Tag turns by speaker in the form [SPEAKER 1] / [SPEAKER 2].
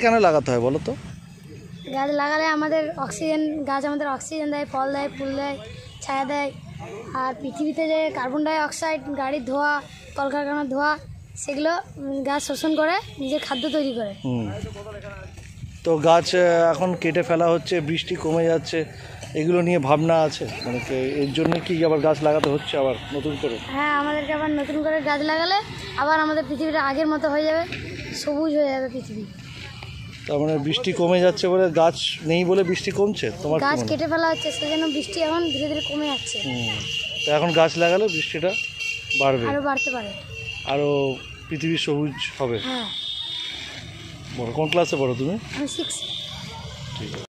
[SPEAKER 1] কেন লাগাতে হয় বলো তো?
[SPEAKER 2] গাছ লাগালে আমাদের অক্সিজেন, গাছ আমাদের অক্সিজেন দেয়, ফল দেয়, ফুল দেয়, ছায়া দেয়। আর পৃথিবীতে যে কার্বন ডাই অক্সাইড, গাড়ির ধোঁয়া, কলকারখানার ধোঁয়া, সেগুলো গাছ শোষণ করে নিজের খাদ্য তৈরি করে।
[SPEAKER 1] তো গাছ এখন কেটে ফেলা হচ্ছে, বৃষ্টি কমে যাচ্ছে, এগুলো নিয়ে ভাবনা আছে মানে এর জন্য কি আবার গাছ লাগাতে হচ্ছে আবার নতুন করে?
[SPEAKER 2] হ্যাঁ, আমাদেরকে আবার নতুন করে গাছ লাগালে আবার আমাদের পৃথিবীটা আগের মতো হয়ে যাবে, সবুজ হয়ে যাবে পৃথিবী।
[SPEAKER 1] তার মানে বৃষ্টি কমে যাচ্ছে বলে, গাছ নেই বলে বৃষ্টি কমছে? তোমার
[SPEAKER 2] গাছ কেটে ফেলা হচ্ছে, সেজন্য বৃষ্টি এখন ধীরে ধীরে কমে যাচ্ছে।
[SPEAKER 1] তো এখন গাছ লাগালে বৃষ্টিটা বাড়বে,
[SPEAKER 2] আরও বাড়তে পারে,
[SPEAKER 1] আরও পৃথিবী সবুজ হবে।
[SPEAKER 2] হ্যাঁ।
[SPEAKER 1] কোন ক্লাসে পড়ো তুমি?
[SPEAKER 2] আমি 6।
[SPEAKER 1] ঠিক আছে।